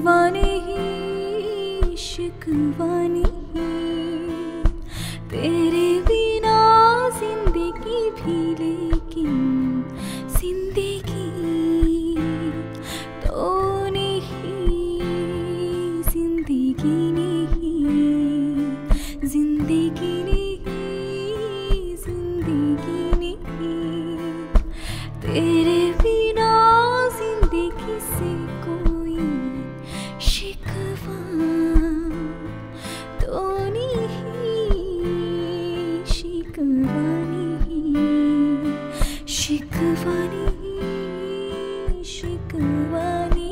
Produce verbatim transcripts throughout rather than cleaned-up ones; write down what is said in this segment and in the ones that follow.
सिवा नहीं, शिकवा नहीं, तेरे बिना जिंदगी भी, लेकिन जिंदगी तो नहीं, जिंदगी नहीं, जिंदगी नहीं, जिंदगी नहीं, तेरे बिना जिंदगी से कोई शिकवा तो नहीं, शिकवा नहीं, शिकवा नहीं, शिकवा नहीं।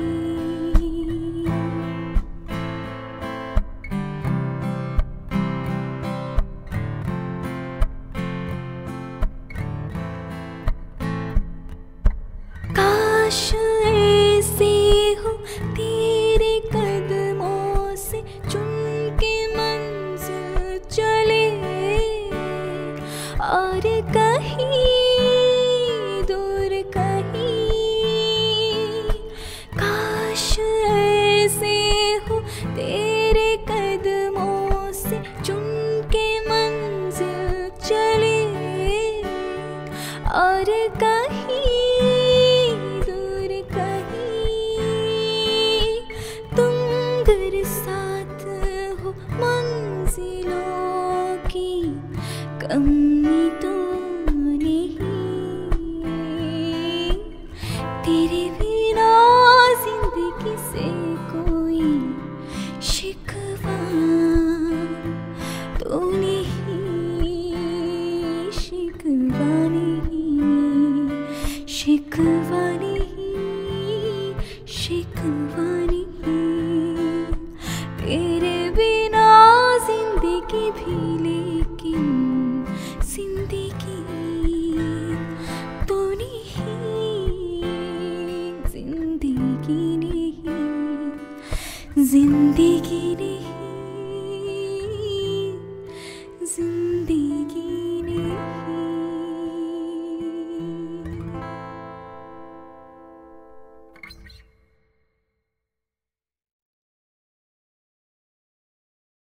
काश ऐसे हो तेरे कदमों से चुन के मंजिल चले, और कहीं दूर कहीं, काश ऐसे हो तेरे कदमों से चुन के मंजिल चले, और कहीं दूर कहीं, तुम गर साथ हो मंजिलों की, कमी तो नहीं, तेरे बिना जिंदगी से कोई शिकवा तो नहीं, शिकवा नहीं, शिकवा नहीं, शिकवा नहीं, तेरे बिना जिंदगी भी, लेकिन जिंदगी तो नहीं, जिंदगी नहीं, जिंदगी